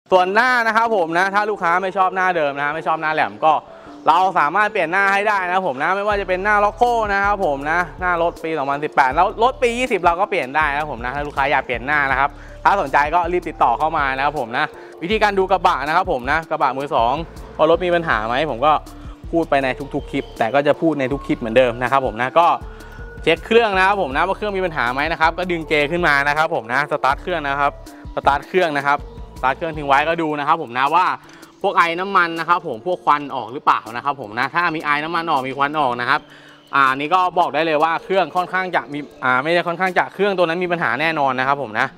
ส่วนหน้านะครับผมนะถ้าลูกค้าไม่ชอบหน้าเดิมนะไม่ชอบหน้าแหลมก็เราสามารถเปลี่ยนหน้าให้ได้นะผมนะไม่ว่าจะเป็นหน้าล็อกโก้นะครับผมนะหน้ารถปี 2018 แล้วรถปี 20เราก็เปลี่ยนได้นะผมนะถ้าลูกค้าอยากเปลี่ยนหน้านะครับถ้าสนใจก็รีบติดต่อเข้ามานะครับผมนะวิธีการดูกระบะนะครับผมนะกระบะมือสองพอรถมีปัญหาไหมผมก็พูดไปในทุกๆคลิปแต่ก็จะพูดในทุกคลิปเหมือนเดิมนะครับผมนะก็เช็คเครื่องนะครับผมนะว่าเครื่องมีปัญหาไหมนะครับก็ดึงเกขึ้นมานะครับผมนะสตาร์ทเครื่องนะครับสตาร์ทเครื่องนะครับสตาร์ทเครื่องทิ้งไว้ก็ดูนะครับผมนะว่าพวกไอน้ำมันนะครับผมพวกควันออกหรือเปล่านะครับผมนะถ้ามีไอน้ำมันออกมีควันออกนะครับนี่ก็บอกได้เลยว่าเครื่องค่อนข้างจะมีไม่ใช่ค่อนข้างจะเครื่องตัวนั้นมีปัญหาแน่นอนนะครับผมนะ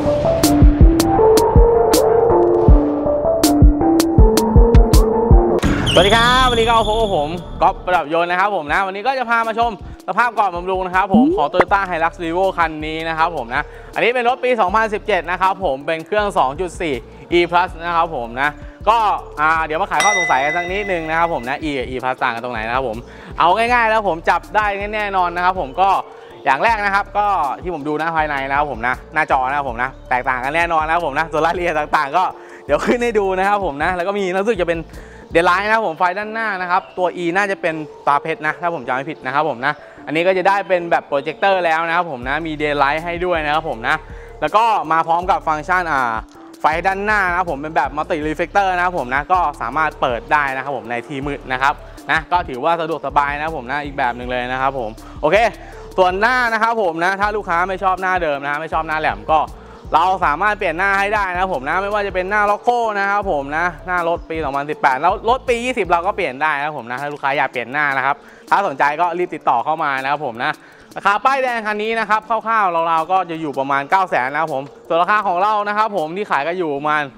สวัสดีครับวันนี้ก็พบกับผมก๊อฟประดับยนต์นะครับผมนะวันนี้ก็จะพามาชมสภาพก่อนบำรุงนะครับผมของ Toyota Hilux Revo คันนี้นะครับผมนะอันนี้เป็นรถปี 2017 นะครับผมเป็นเครื่อง 2.4 E Plus นะครับผมนะก็เดี๋ยวมาขายข้อสงสัยกันสักนิดนึงนะครับผมนะ E กับ E Plus ต่างกันตรงไหนนะครับผมเอาง่ายๆแล้วผมจับได้แน่นอนนะครับผมก็อย่างแรกนะครับก็ที่ผมดูนะภายในนะครับผมนะหน้าจอนะครับผมนะแตกต่างกันแน่นอนนะครับผมนะส่วนรายละเอียดต่างๆก็เดี๋ยวขึ้นให้ดูนะครับผมนะแล้วก็มีรู้สึกจะเป็นเดลไลท์นะครับผมไฟด้านหน้านะครับตัว E น่าจะเป็นตาเพชรนะถ้าผมจำไม่ผิดนะครับผมนะอันนี้ก็จะได้เป็นแบบโปรเจคเตอร์แล้วนะครับผมนะมีเดลไลท์ให้ด้วยนะครับผมนะแล้วก็มาพร้อมกับฟังก์ชันไฟด้านหน้านะครับผมเป็นแบบมัลติรีเฟลคเตอร์นะครับผมนะก็สามารถเปิดได้นะครับผมในที่มืดนะครับนะก็ถือว่าสะดวกสบายนะครับผมนะอีกแบบหนึ่งเลยนะครับผมโอเคส่วนหน้านะครับผมนะถ้าลูกค้าไม่ชอบหน้าเดิมนะไม่ชอบหน้าแหลมก็เราสามารถเปลี่ยนหน้าให้ได้นะผมนะไม่ว่าจะเป็นหน้าล็อกโก้นะครับผมนะหน้ารถปี 2018 แล้วรถปี 20เราก็เปลี่ยนได้นะผมนะถ้าลูกค้าอยากเปลี่ยนหน้านะครับถ้าสนใจก็รีบติดต่อเข้ามานะครับผมนะราคาป้ายแดงคันนี้นะครับคร่าวๆเราก็จะอยู่ประมาณ 900,000 นะครับผมส่วนราคาของเรานะครับผมที่ขายก็อยู่ประมาณ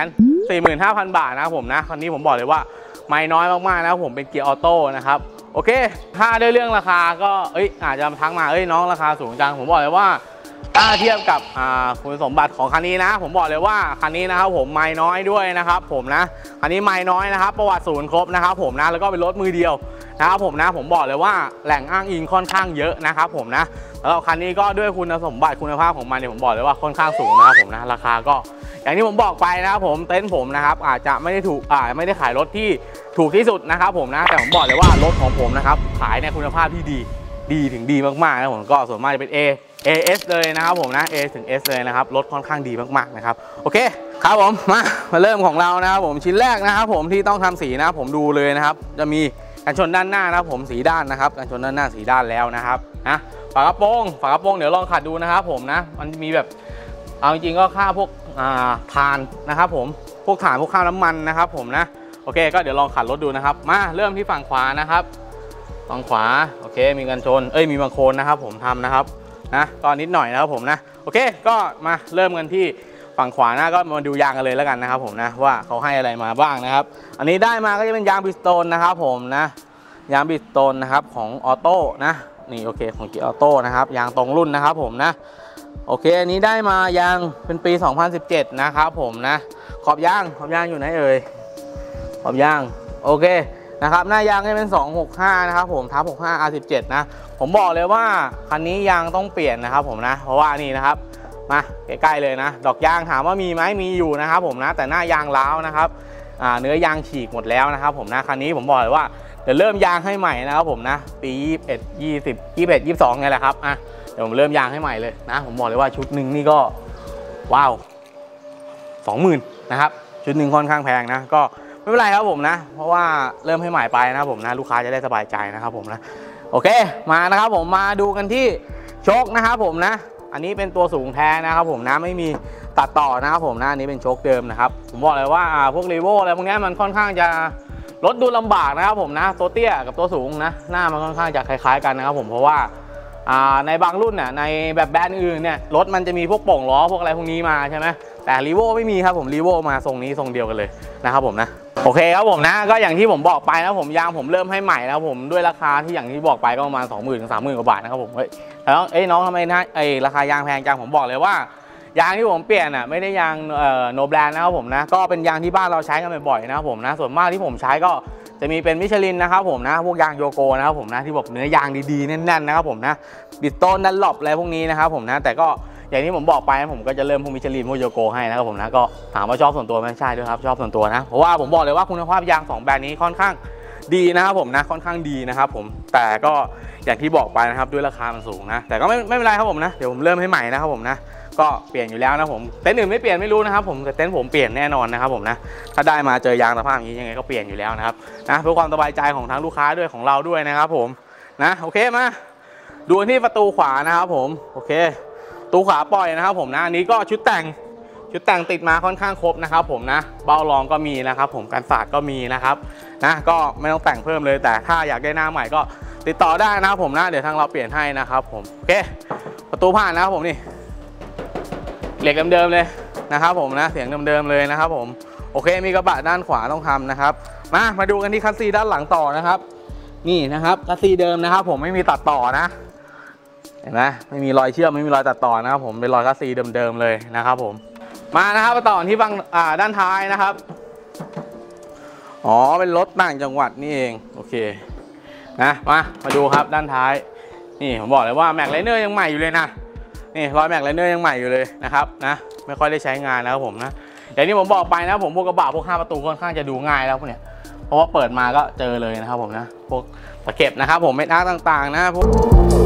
645,000 บาทนะครับผมนะคันนี้ผมบอกเลยว่าไม่น้อยมากๆนะครับผมเป็นเกียร์ออโต้นะครับโอเคถ้าด้วยเรื่องราคาก็อาจจะทักมาน้องราคาสูงจังผมบอกเลยว่าถ้าเทียบกับคุณสมบัติของคันนี้นะผมบอกเลยว่าคันนี้นะครับผมไม่น้อยด้วยนะครับผมนะคันนี้ไม่น้อยนะครับประวัติศูนย์ครบนะครับผมนะแล้วก็เป็นรถมือเดียวนะครับผมนะผมบอกเลยว่าแหล่งอ้างอิงค่อนข้างเยอะนะครับผมนะแล้วคันนี้ก็ด้วยคุณสมบัติคุณภาพของมันเนี่ยผมบอกเลยว่าค่อนข้างสูงนะครับผมนะราคาก็อย่างที่ผมบอกไปนะครับผมเต็นท์ผมนะครับอาจจะไม่ได้ถูกไม่ได้ขายรถที่ถูกที่สุดนะครับผมนะแต่ผมบอกเลยว่ารถของผมนะครับขายในคุณภาพที่ดีถึงดีมากๆนะผมก็ส่วนมากจะเป็น AS เลยนะครับผมนะ A ถึง S เลยนะครับรถค่อนข้างดีมากๆนะครับโอเคครับผมมาเริ่มของเรานะครับผมชิ้นแรกนะครับผมที่ต้องทำสีนะผมดูเลยนะครับจะมีกันชนด้านหน้านะครับผมสีด้านนะครับกันชนด้านหน้าสีด้านแล้วนะครับนะฝากระโปรงเดี๋ยวลองขัดดูนะครับผมนะมันมีแบบเอาจริงๆก็ค่าพวกถ่านนะครับผมพวกถ่านพวกข้าวน้ำมันนะครับผมนะโอเคก็เดี๋ยวลองขัดรถดูนะครับมาเริ่มที่ฝั่งขวานะครับฝั่งขวาโอเคมีกันชนมีบางโคนนะครับผมทำนะครับนะก็นิดหน่อยนะครับผมนะโอเคก็มาเริ่มกันที่ฝั่งขวานะก็มาดูยางกันเลยแล้วกันนะครับผมนะว่าเขาให้อะไรมาบ้างนะครับอันนี้ได้มาก็จะเป็นยางบิสโตนนะครับผมนะยางบิสโตนนะครับของออโต้นะนี่โอเคของเกียร์ออโต้นะครับยางตรงรุ่นนะครับผมนะโอเคอันนี้ได้มายางเป็นปี 2017 นะครับผมนะขอบยางอยู่ไหนขอบยางโอเคนะครับหน้ายางจะเป็น265นะครับผมทับ65 R17 นะผมบอกเลยว่าคันนี้ยางต้องเปลี่ยนนะครับผมนะเพราะว่านี่นะครับมาใกล้ๆเลยนะดอกยางถามว่ามีไหมมีอยู่นะครับผมนะแต่หน้ายางร้าวนะครับเนื้อยางฉีกหมดแล้วนะครับผมนะคันนี้ผมบอกเลยว่าเดี๋ยวเริ่มยางให้ใหม่นะครับผมนะปี21 20 21 22ไงแหละครับเดี๋ยวผมเริ่มยางให้ใหม่เลยนะผมบอกเลยว่าชุดหนึ่งนี่ก็ว้าว 20,000 นะครับชุดหนึ่งค่อนข้างแพงนะก็ไม่เป็นไรครับผมนะเพราะว่าเริ่มให้ใหม่ไปนะครับผมนะลูกค้าจะได้สบายใจนะครับผมนะโอเคมานะครับผมมาดูกันที่โชคนะครับผมนะอันนี้เป็นตัวสูงแท้นะครับผมนะไม่มีตัดต่อนะครับผมนะอันนี้เป็นโชคเดิมนะครับผมบอกเลยว่าพวกรีโวอะไรพวกนี้มันค่อนข้างจะรถดูลำบากนะครับผมนะตัวเตี้ยกับตัวสูงนะหน้ามันค่อนข้างจะคล้ายๆกันนะครับผมเพราะว่าในบางรุ่นเนี่ยในแบบแบรนด์อื่นเนี่ยรถมันจะมีพวกโป่งล้อพวกอะไรพวกนี้มาใช่ไหมแต่รีโวไม่มีครับผมรีโวมาทรงนี้ทรงเดียวกันเลยนะครับผมนะโอเคครับผมนะก็อย่างที่ผมบอกไปนะผมยางผมเริ่มให้ใหม่แล้วผมด้วยราคาที่อย่างที่บอกไปก็ประมาณ 20,000 ถึง 30,000 กว่าบาทนะครับผมแล้วน้องทำไมนะราคายางแพงจังผมบอกเลยว่ายางที่ผมเปลี่ยนไม่ได้ยางโนแบรนด์นะครับผมนะก็เป็นยางที่บ้านเราใช้กันบ่อยๆนะครับผมนะส่วนมากที่ผมใช้ก็จะมีเป็นมิชลินนะครับผมนะพวกยางโยโกนะครับผมนะที่บอกเนื้อยางดีๆแน่นๆนะครับผมนะบิสโตนดันหลบอะไรพวกนี้นะครับผมนะแต่ก็อย่างที่ผมบอกไปผมก็จะเริ่มพวกมิชลินพวกโยโกให้นะครับผมนะก็ถามว่าชอบส่วนตัวไหมใช่ด้วยครับชอบส่วนตัวนะเพราะว่าผมบอกเลยว่าคุณภาพยาง2แบรนด์นี้ค่อนข้างดีนะครับผมนะค่อนข้างดีนะครับผมแต่ก็อย่างที่บอกไปนะครับด้วยราคามันสูงนะแต่ก็ไม่เป็นไรครับผมนะเดี๋ยวผมเริ่มให้ใหม่นะครับผมนะก็เปลี่ยนอยู่แล้วนะผมเต็นท์อื่นไม่เปลี่ยนไม่รู้นะครับผมแต่เต็นท์ผมเปลี่ยนแน่นอนนะครับผมนะถ้าได้มาเจอยางสภาพอย่างนี้ยังไงก็เปลี่ยนอยู่แล้วนะครับนะเพื่อความสบายใจของทั้งลูกค้าด้วยของเราด้วยนะครับผมนะโอเคมาดูที่ประตูขวานะครับผมโอเคประตูขวาปล่อยนะครับผมนะอันนี้ก็ชุดแต่งติดมาค่อนข้างครบนะครับผมนะเบ้ารองก็มีนะครับผมกันสาดก็มีนะครับนะก็ไม่ต้องแต่งเพิ่มเลยแต่ถ้าอยากได้หน้าใหม่ก็ติดต่อได้นะครับผมนะเดี๋ยวทางเราเปลี่ยนให้นะครับผมโอเคประตูผ่านนะครับผมนี่เหล็กเดิมๆเลยนะครับผมนะเสียงเดิมๆเลยนะครับผมโอเคมีกระบะด้านขวาต้องทำนะครับมาดูกันที่คัสซีด้านหลังต่อนะครับนี่นะครับคัสซีเดิมนะครับผมไม่มีตัดต่อนะเห็นไหมไม่มีรอยเชื่อมไม่มีรอยตัดต่อนะครับผมเป็นรอยคัสซีเดิมๆเลยนะครับผมมานะครับมาต่อที่ด้านท้ายนะครับอ๋อเป็นรถต่างจังหวัดนี่เองโอเคนะมาดูครับด้านท้ายนี่ผมบอกเลยว่าแม็กไลเนอร์ยังใหม่อยู่เลยนะนี่รอยแม็กไลเนอร์ยังใหม่อยู่เลยนะครับนะไม่ค่อยได้ใช้งานนะครับผมนะอย่างที่ผมบอกไปนะผมพวกกระบะพวก5ประตูค่อนข้างจะดูง่ายแล้วพวกเนี้ยเพราะว่าเปิดมาก็เจอเลยนะครับผมนะพวกตะเก็บนะครับผมเม็ดอาร์ต่างๆนะพวก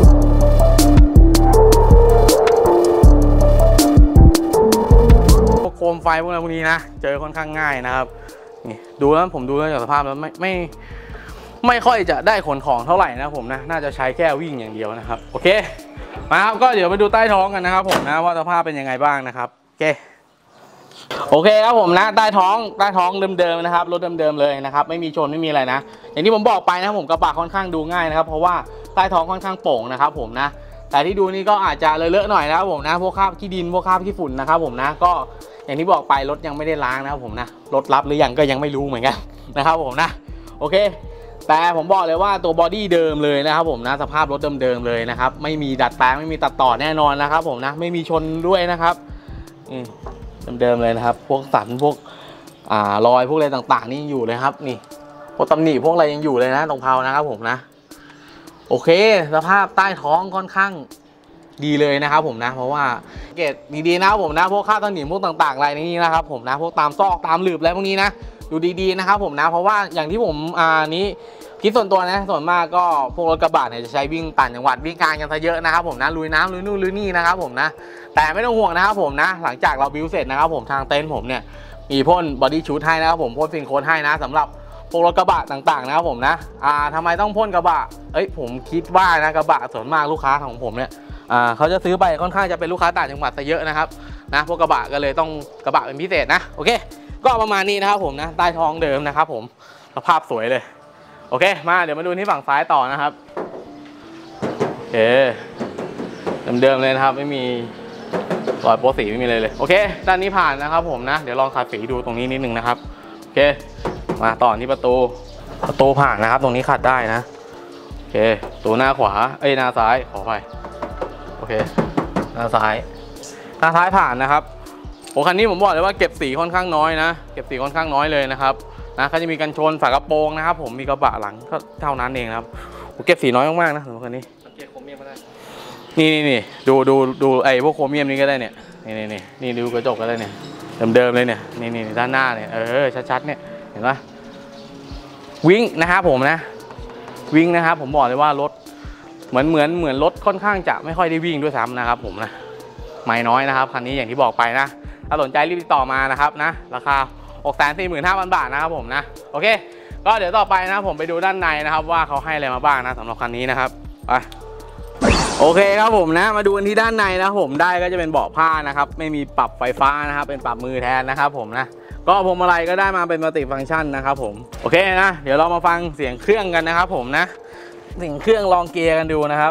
โคมไฟพวกนี้นะเจอค่อนข้างง่ายนะครับนี่ดูแล้วผมดูแล้วจากสภาพแล้วไม่ค่อยจะได้ขนของเท่าไหร่นะผมนะน่าจะใช้แค่วิ่งอย่างเดียวนะครับโอเคมาครับก็เดี๋ยวไปดูใต้ท้องกันนะครับผมนะว่าสภาพเป็นยังไงบ้างนะครับโอเคครับผมนะใต้ท้องเดิมๆนะครับรถเดิมๆเลยนะครับไม่มีชนไม่มีอะไรนะอย่างที่ผมบอกไปนะผมกระบะค่อนข้างดูง่ายนะครับเพราะว่าใต้ท้องค่อนข้างโป่งนะครับผมนะแต่ที่ดูนี่ก็อาจจะเลอะๆหน่อยนะครับผมนะพวกคราบขี้ดินพวกคราบขี้ฝุ่นนะครับผมนะก็อย่างที่บอกไปรถยังไม่ได้ล้างนะครับผมนะรถรับหรือยังก็ยังไม่รู้เหมือนกันนะครับผมนะโอเคแต่ผมบอกเลยว่าตัวบอดี้เดิมเลยนะครับผมนะสภาพรถเดิมๆเลยนะครับไม่มีดัดแปลงไม่มีตัดต่อแน่นอนนะครับผมนะไม่มีชนด้วยนะครับเดิมๆเลยนะครับพวกสันพวกรอยพวกอะไรต่างๆนี่อยู่เลยครับนี่พวกตำหนิพวกอะไรยังอยู่เลยนะตรงเพลานะครับผมนะโอเคสภาพใต้ท้องค่อนข้างดีเลยนะครับผมนะเพราะว่าเกตดีๆนะครับผมนะพวกค่าตำหนิพวกต่างๆอะไรนี้นะครับผมนะพวกตามซอกตามหลืบอะไรพวกนี้นะดูดีๆนะครับผมนะเพราะว่าอย่างที่ผมนี้คิดส่วนตัวนะส่วนมากก็พวกรถกระบะเนี่ยจะใช้วิ่งต่างจังหวัดวิ่งกลางกันซะเยอะนะครับผมนะลุยน้ำลุยนู่นลุยนี่นะครับผมนะแต่ไม่ต้องห่วงนะครับผมนะหลังจากเราบิวเสร็จนะครับผมทางเต็นท์ผมเนี่ยมีพ่นบอดี้ชูทให้นะครับผมพ่นฟินโค้ดให้นะสำหรับพวกรถกระบะต่างๆนะครับผมนะทำไมต้องพ่นกระบะผมคิดว่านะกระบะส่วนมากลูกค้าของผมเนี่ยเขาจะซื้อไปค่อนข้างจะเป็นลูกค้าต่างจังหวัดซะเยอะนะครับนะพวกกระบะก็เลยต้องกระบะเป็นพิเศษนะโอเคก็ประมาณนี้นะครับผมนะใต้ท้องเดิมนะครับผมสภาพสวยเลยโอเคมาเดี๋ยวมาดูที่ฝั่งซ้ายต่อนะครับโอเคเดิมๆเลยนะครับไม่มีรอยโป๊สีไม่มีเลยโอเคด้านนี้ผ่านนะครับผมนะเดี๋ยวลองขัดสีดูตรงนี้นิดนึงนะครับโอเคมาต่อที่ประตูผ่านนะครับตรงนี้ขัดได้นะโอเคตัวหน้าขวาหน้าซ้ายขอไปโอเคหน้าซ้ายผ่านนะครับโอ้คันนี้ผมบอกเลยว่าเก็บสีค่อนข้างน้อยนะเก็บสีค่อนข้างน้อยเลยนะครับเขาจะมีกันชนฝากระโปรงนะครับผมมีกระบะหลังก็เท่านั้นเองนะครับผมเก็บสีน้อยมากๆนะสำหรับคันนี้สังเกตโครเมียมก็ได้นี่ดูไอ้พวกโครเมียมนี้ก็ได้เนี่ยนี่ดูกระจกก็ได้เนี่ยเดิมๆเลยเนี่ยนี่ด้านหน้าเนี่ยชัดๆเนี่ยเห็นไหมวิ่งนะครับผมนะวิ่งนะครับผมบอกเลยว่ารถเหมือนรถค่อนข้างจะไม่ค่อยได้วิ่งด้วยซ้ำนะครับผมนะไม่น้อยนะครับคันนี้อย่างที่บอกไปนะถ้าสนใจรีบติดต่อมานะครับนะราคา645,000 บาทนะครับผมนะโอเคก็เดี๋ยวต่อไปนะผมไปดูด้านในนะครับว่าเขาให้อะไรมาบ้างนะสำหรับคันนี้นะครับไปโอเคครับผมนะมาดูกันที่ด้านในนะผมได้ก็จะเป็นเบาะผ้านะครับไม่มีปรับไฟฟ้านะครับเป็นปรับมือแทนนะครับผมนะก็พวงมาลัยก็ได้มาเป็นมัลติฟังก์ชันนะครับผมโอเคนะเดี๋ยวเรามาฟังเสียงเครื่องกันนะครับผมนะเสียงเครื่องลองเกียร์กันดูนะครับ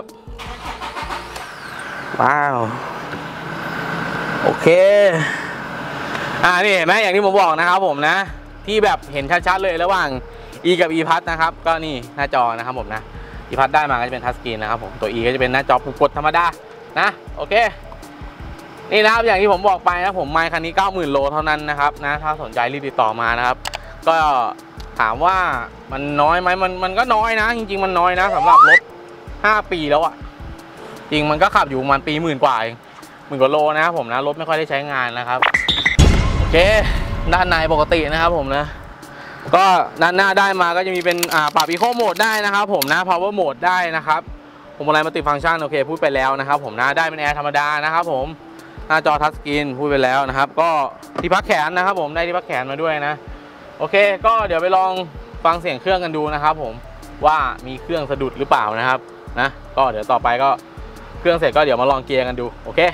ว้าวโอเคนี่เห็นไหมอย่างที่ผมบอกนะครับผมนะที่แบบเห็นชัดๆเลยระหว่าง E กับ E พัดนะครับก็นี่หน้าจอนะครับผมนะ E พัดได้มาก็จะเป็นทัชสกรีนนะครับผมตัว E ก็จะเป็นหน้าจอปุ่มกดธรรมดานะโอเคนี่นะครับอย่างที่ผมบอกไปนะผมไมค์คันนี้ 90,000 โลเท่านั้นนะครับนะถ้าสนใจรีบติดต่อมานะครับก็ถามว่ามันน้อยไหมมันก็น้อยนะจริงๆมันน้อยนะสำหรับรถ5 ปีแล้วอ่ะจริงมันก็ขับอยู่ประมาณปี10,000 กว่าเอง 10,000 กว่าโลนะครับผมนะรถไม่ค่อยได้ใช้งานนะครับโอเคด้านในปกตินะครับผมนะก็ด้านหน้าได้มาก็จะมีเป็นปรับอีโคโหมดได้นะครับผมนะ power mode ได้นะครับพวงมาลัยมัลติฟังก์ชันโอเคพูดไปแล้วนะครับผมนะได้เป็นแอร์ธรรมดานะครับผมหน้าจอทัชสกรีนพูดไปแล้วนะครับก็ที่พักแขนนะครับผมได้ที่พักแขนมาด้วยนะโอเคก็เดี๋ยวไปลองฟังเสียงเครื่องกันดูนะครับผมว่ามีเครื่องสะดุดหรือเปล่านะครับนะก็เดี๋ยวต่อไปก็เครื่องเสร็จก็เดี๋ยวมาลองเกียร์กันดูโอเค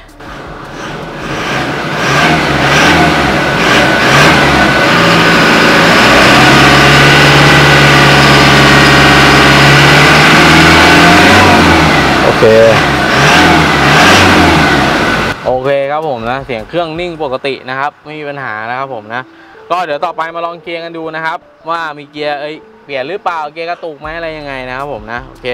โอเคครับผมนะเสียงเครื่องนิ่งปกตินะครับไม่มีปัญหานะครับผมนะก็เดี๋ยวต่อไปมาลองเกียร์กันดูนะครับว่ามีเกียร์เปลี่ยนหรือเปล่าเกียร์กระตุกไหมอะไรยังไงนะครับผมนะโอเค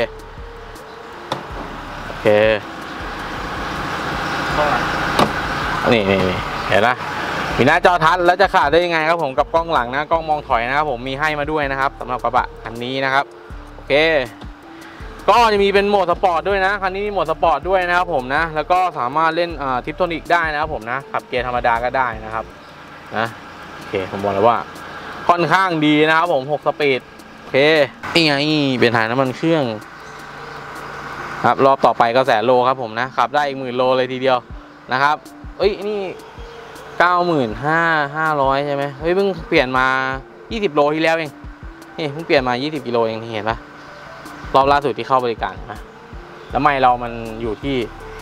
นี่เห็นไหมมีหน้าจอทัชแล้วจะขาดได้ยังไงครับผมกับกล้องหลังนะกล้องมองถอยนะครับผมมีให้มาด้วยนะครับสำหรับกระบะคันนี้นะครับโอเคก็จะมีเป็นโหมดสปอร์ตด้วยนะคันนี้มีโหมดสปอร์ตด้วยนะครับผมนะแล้วก็สามารถเล่นทิปโทนิกได้นะครับผมนะขับเกียร์ธรรมดาก็ได้นะครับนะโอเคผมบอกเลยว่าค่อนข้างดีนะครับผม6 สปีดโอเคนี่ไงเป็นถ่ายน้ำมันเครื่องครับรอบต่อไปก็100,000 โลครับผมนะขับได้อีก10,000 โลเลยทีเดียวนะครับนี่95,500ใช่ไหมเฮ้ยเพิ่งเปลี่ยนมา20 โลที่แล้วเองนี่เพิ่งเปลี่ยนมา20 กิโลเองเห็นปะรอบล่าสุดที่เข้าบริการนะแล้วไม่เรามันอยู่ที่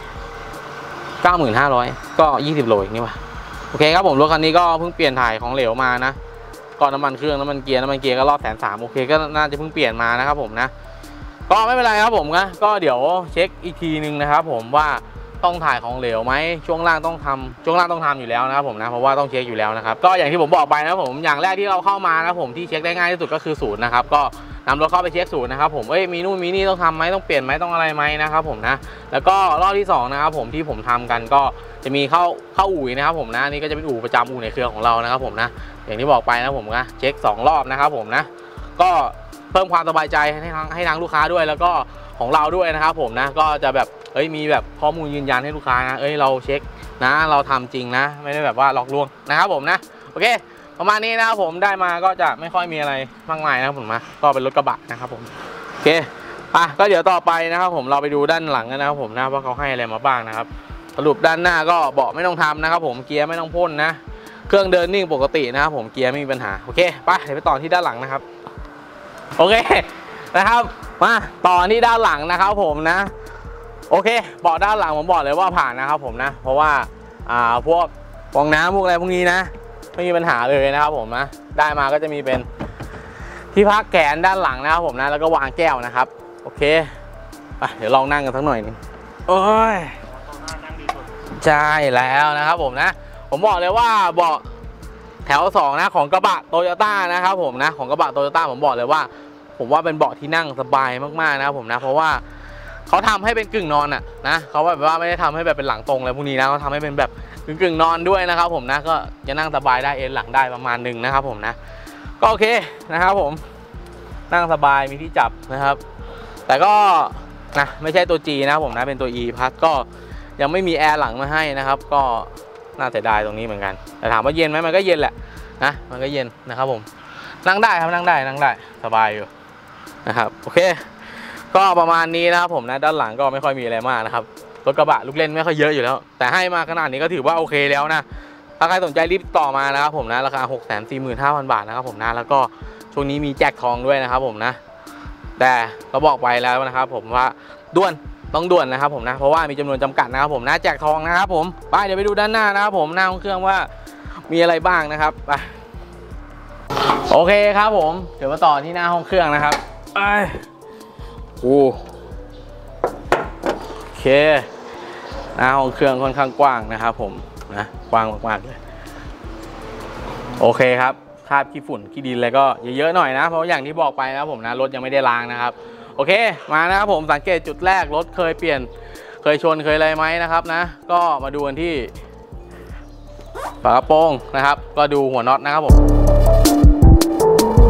95,500 ก็20 โลเองนี่วะโอเคครับผมรถคันนี้ก็เพิ่งเปลี่ยนถ่ายของเหลวมานะก็น้ำมันเครื่องน้ำมันเกียร์ก็รอบ130,000โอเคก็น่าจะเพิ่งเปลี่ยนมานะครับผมนะก็ไม่เป็นไรครับผมนะก็เดี๋ยวเช็คอีกทีนึงนะครับผมว่าต้องถ่ายของเหลวไหมช่วงล่างต้องทำอยู่แล้วนะครับผมนะเพราะว่าต้องเช็คอยู่แล้วนะครับก็อย่างที่ผมบอกไปนะครับผมอย่างแรกที่เราเข้ามานะครับผมที่เช็คได้ง่ายที่สุดก็คือศูนย์นะครับก็นำรถเข้าไปเช็คศูนย์นะครับผมมีนู่นมีนี่ต้องทำไหมต้องเปลี่ยนไหมต้องอะไรไหมนะครับผมนะแล้วก็รอบที่2นะครับผมที่ผมทำกันก็จะมีเข้าอู่นะครับผมนะนี่ก็จะเป็นอู่ประจำอู่ในเครือของเรานะครับผมนะอย่างที่บอกไปนะผมนะเช็ค2 รอบนะครับผมนะก็เพิ่มความสบายใจให้ทางลูกค้าด้วยแล้วก็ของเราด้วยนะครับผมนะก็จะแบบมีแบบข้อมูลยืนยันให้ลูกค้านะเราเช็คนะเราทำจริงนะไม่ได้แบบว่าหลอกลวงนะครับผมนะโอเคประมาณนี้นะครับผมได้มาก็จะไม่ค่อยมีอะไรมากมายนะครับผมนะก็เป็นรถกระบะนะครับผมโอเคก็เดี๋ยวต่อไปนะครับผมเราไปดูด้านหลังกันนะครับผมนะว่าเขาให้อะไรมาบ้างนะครับสรุปด้านหน้าก็เบาะไม่ต้องทำนะครับผมเกียร์ไม่ต้องพ่นนะเครื่องเดินนิ่งปกตินะครับผมเกียร์ไม่มีปัญหาโอเคไปเดี๋ยวไปต่อที่ด้านหลังนะครับโอเคนะครับมาต่อที่ด้านหลังนะครับผมนะโอเคเบาะด้านหลังผมบอกเลยว่าผ่านนะครับผมนะเพราะว่าพวกฟองน้ำพวกอะไรพวกนี้นะไม่มีปัญหาเลยนะครับผมนะได้มาก็จะมีเป็นที่พักแขนด้านหลังนะครับผมนะแล้วก็วางแก้วนะครับโอเคไปเดี๋ยวลองนั่งกันสักหน่อยนึงโอ้ยใช่แล้วนะครับผมนะผมบอกเลยว่าเบาะแถว2นะของกระบะโตโยต้านะครับผมนะของกระบะโตโยต้าผมบอกเลยว่าเป็นเบาะที่นั่งสบายมากๆนะครับผมนะเพราะว่าเขาทำให้เป็นกึ่งนอนนะเขาแบบว่าไม่ได้ทำให้แบบเป็นหลังตรงเลยพวกนี้นะเขาทำให้เป็นแบบกึ่งนอนด้วยนะครับผมนะก็จะนั่งสบายได้เอนหลังได้ประมาณนึงนะครับผมนะก็โอเคนะครับผมนั่งสบายมีที่จับนะครับแต่ก็นะไม่ใช่ตัว G นะผมนะเป็นตัว E พัดก็ยังไม่มีแอร์หลังมาให้นะครับก็น่าเสียดายตรงนี้เหมือนกันแต่ถามว่าเย็นไหมมันก็เย็นแหละนะมันก็เย็นนะครับผมนั่งได้ครับนั่งได้สบายอยู่นะครับโอเคก็ประมาณนี้นะครับผมนะด้านหลังก็ไม่ค่อยมีอะไรมากนะครับรถกระบะลูกเล่นไม่ค่อยเยอะอยู่แล้วแต่ให้มาขนาดนี้ก็ถือว่าโอเคแล้วนะถ้าใครสนใจรีบต่อมานะครับผมนะราคา 645,000 บาทนะครับผมนะแล้วก็ช่วงนี้มีแจกทองด้วยนะครับผมนะแต่ก็บอกไปแล้วนะครับผมว่าต้องด่วนนะครับผมนะเพราะว่ามีจำนวนจำกัดนะครับผมนะแจกทองนะครับผมไปเดี๋ยวไปดูด้านหน้านะครับผมหน้าของเครื่องว่ามีอะไรบ้างนะครับไปโอเคครับผมเดี๋ยวมาต่อที่หน้าห้องเครื่องนะครับโอเคหน้าห้องเครื่องค่อนข้างกว้างนะครับผมนะกว้างมากๆเลยโอเคครับคราบขี้ฝุ่นขี้ดินอะไรก็เยอะๆหน่อยนะเพราะอย่างที่บอกไปนะครับผมนะรถยังไม่ได้ล้างนะครับโอเคมานะครับผมสังเกตจุดแรกรถเคยเปลี่ยนเคยชนเคยอะไรไหมนะครับนะก็มาดูกันที่ฝากระโปรงนะครับก็ดูหัวน็อตนะครับผม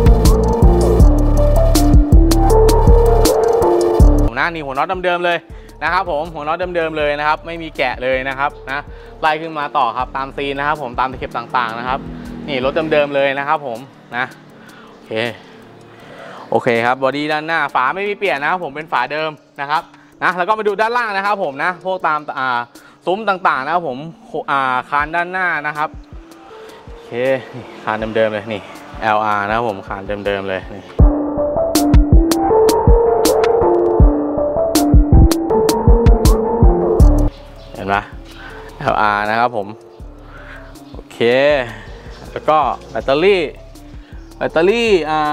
นี่หัวน็อตเดิมๆเลยนะครับผมหัวน็อตเดิมๆเลยนะครับไม่มีแกะเลยนะครับนะไล่ขึ้นมาต่อครับตามซีนนะครับผมตามตะเข็บต่างๆนะครับนี่รถเดิมๆเลยนะครับผมนะโอเคครับบอดี้ด้านหน้าฝาไม่มีเปลี่ยนนะครับผมเป็นฝาเดิมนะครับนะแล้วก็มาดูด้านล่างนะครับผมนะพวกตามซุ้มต่างๆนะครับผมคานด้านหน้านะครับโอเคคานเดิมๆเลยนี่ LR นะครับผมคานเดิมๆเลยนี่เห็นไหม LR นะครับผมโอเคแล้วก็แบตเตอรี่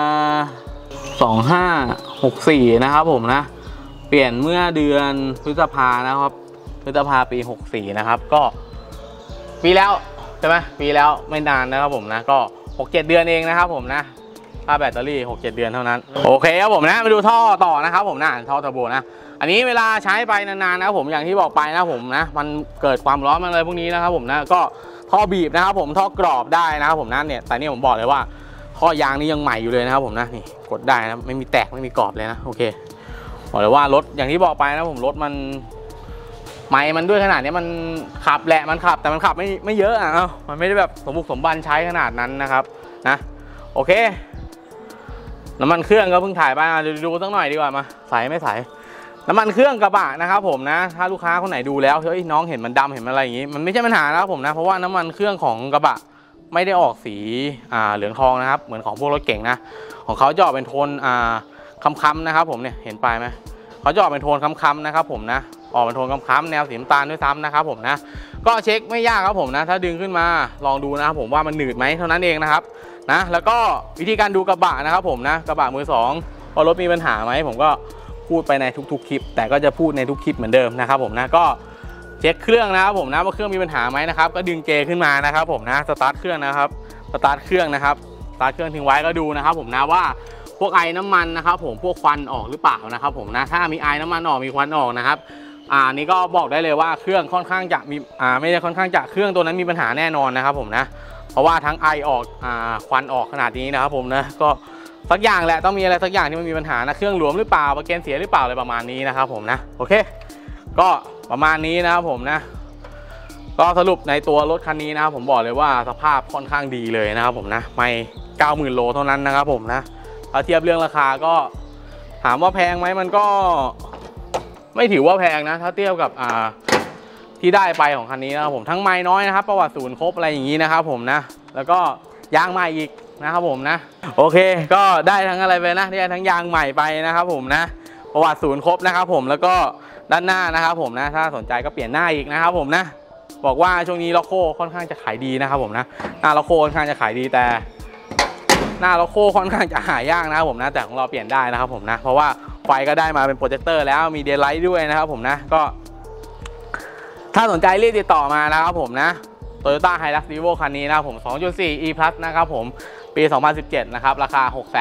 2564นะครับผมนะเปลี่ยนเมื่อเดือนพฤษภานะครับพฤษภาปี64นะครับก็ปีแล้วใช่ไหมปีแล้วไม่นานนะครับผมนะก็ 6-7 เดือนเองนะครับผมนะค่าแบตเตอรี่ 6-7 เดือนเท่านั้นโอเคครับผมนะมาดูท่อต่อนะครับผมนะท่อเทอร์โบนะอันนี้เวลาใช้ไปนานๆนะครับผมอย่างที่บอกไปนะผมนะมันเกิดความร้อนมาเลยพวกนี้นะครับผมนะก็ท่อบีบนะครับผมท่อกรอบได้นะครับผมนะเนี่ยแต่นี่ผมบอกเลยว่าท่อยางนี้ยังใหม่อยู่เลยนะครับผมนะนี่กดได้นะไม่มีแตกไม่มีกรอบเลยนะโอเคบอกเลยว่ารถอย่างที่บอกไปนะผมรถมันไม้มันด้วยขนาดนี้มันขับแหละมันขับแต่มันขับไม่เยอะอ่ะมันไม่ได้แบบสมบุกสมบันใช้ขนาดนั้นนะครับนะโอเคน้ำมันเครื่องก็เพิ่งถ่ายไปดูสักหน่อยดีกว่ามาใส่ไม่ใส่น้ำมันเครื่องกระบะนะครับผมนะถ้าลูกค้าคนไหนดูแล้วเฮ้ยน้องเห็นมันดำเห็นมันอะไรอย่างงี้มันไม่ใช่ปัญหานะครับผมนะเพราะว่าน้ำมันเครื่องของกระบะไม่ได้ออกสีเหลืองทองนะครับเหมือนของพวกรถเก่งนะของเขาจะออกเป็นโทนค้ำๆนะครับผมเนี่ยเห็นปลายไหมเขาจะออกเป็นโทนค้ำๆนะครับผมนะออกเป็นโทนค้ำๆแนวสีน้ำตาลด้วยซ้ำนะครับผมนะก็เช็คไม่ยากครับผมนะถ้าดึงขึ้นมาลองดูนะครับผมว่ามันหนืดไหมเท่านั้นเองนะครับนะแล้วก็วิธีการดูกระบะนะครับผมนะกระบะมือสองว่ารถมีปัญหาไหมผมก็พูดไปในทุกๆคลิปแต่ก็จะพูดในทุกคลิปเหมือนเดิมนะครับผมนะก็เช็คเครื่องนะครับผมนะว่าเครื่องมีปัญหาไหมนะครับก็ดึงเกขึ้นมานะครับผมนะสตาร์ทเครื่องนะครับสตาร์ทเครื่องทิ้งไว้ก็ดูนะครับผมนะว่าพวกไอน้ำมันนะครับผมพวกควันออกหรือเปล่านะครับผมนะถ้ามีไอน้ำมันออกมีควันออกนะครับนี่ก็บอกได้เลยว่าเครื่องค่อนข้างจะมีไม่ใช่ค่อนข้างจะเครื่องตัวนั้นมีปัญหาแน่นอนนะครับผมนะเพราะว่าทั้งไอออกควันออกขนาดนี้นะครับผมนะก็สักอย่างแหละต้องมีอะไรสักอย่างที่มันมีปัญหานะเครื่องหลวมหรือเปล่าประกันเสียหรือเปล่าอะไรประมาณนี้นะครับผมนะโอเคก็ประมาณนี้นะครับผมนะก็สรุปในตัวรถคันนี้นะครับผมบอกเลยว่าสภาพค่อนข้างดีเลยนะครับผมนะไม่ 90,000 โลเท่านั้นนะครับผมนะถ้าเทียบเรื่องราคาก็ถามว่าแพงไหมมันก็ไม่ถือว่าแพงนะถ้าเทียบกับที่ได้ไปของคันนี้นะครับผมทั้งไม้น้อยนะครับประวัติศูนย์ครบอะไรอย่างนี้นะครับผมนะแล้วก็ยางใหม่อีกนะครับผมนะโอเคก็ได้ทั้งอะไรไปนะได้ทั้งยางใหม่ไปนะครับผมนะประวัติศูนย์ครบนะครับผมแล้วก็ด้านหน้านะครับผมนะถ้าสนใจก็เปลี่ยนหน้าอีกนะครับผมนะบอกว่าช่วงนี้ล็อกโคค่อนข้างจะขายดีนะครับผมนะหน้าล็อกโคค่อนข้างจะขายดีแต่หน้าล็อกโคค่อนข้างจะหายากนะครับผมนะแต่ของเราเปลี่ยนได้นะครับผมนะเพราะว่าไฟก็ได้มาเป็นโปรเจคเตอร์แล้วมีเดย์ไลท์ด้วยนะครับผมนะก็ถ้าสนใจรีบติดต่อมานะครับผมนะ Toyota Hilux Revo คันนี้นะครับผม 2.4 E Plus นะครับผมปี 2017 นะครับราคา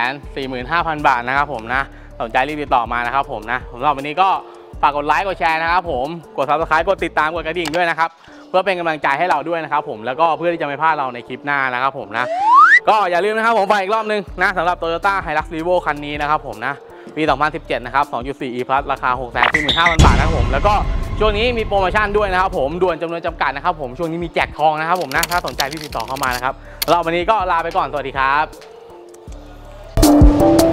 645,000 บาทนะครับผมนะสนใจรีบติดต่อมานะครับผมนะสำหรับวันนี้ก็ฝากกดไลค์กดแชร์นะครับผมกด Subscribe กดติดตามกดกระดิ่งด้วยนะครับเพื่อเป็นกำลังใจให้เราด้วยนะครับผมแล้วก็เพื่อที่จะไม่พลาดเราในคลิปหน้านะครับผมนะก็อย่าลืมนะครับผมฝากอีกรอบนึงนะสำหรับ Toyota Hilux Revo คันนี้นะครับผมนะปี 2017 นะครับ 2.4 E Plus ราคา 645,000 บาทนะครับผมแล้วก็ช่วงนี้มีโปรโมชั่นด้วยนะครับผมด่วนจำนวนจำกัดนะครับผมช่วงนี้มีแจกทองนะครับผมนะถ้าสนใจที่ติดต่อเข้ามานะครับแล้ววันนี้ก็ลาไปก่อนสวัสดีครับ